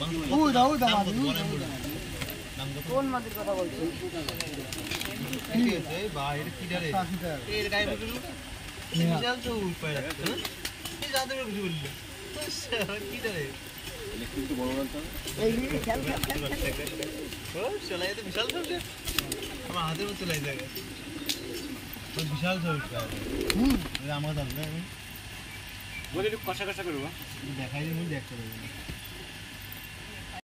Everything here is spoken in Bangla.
কোন মাছের কথা বলছো? আমার হাতের মতো চলে যায় বিশাল আমার দাম বলে একটু কষা কষা করবো দেখাই দেখতে পারবো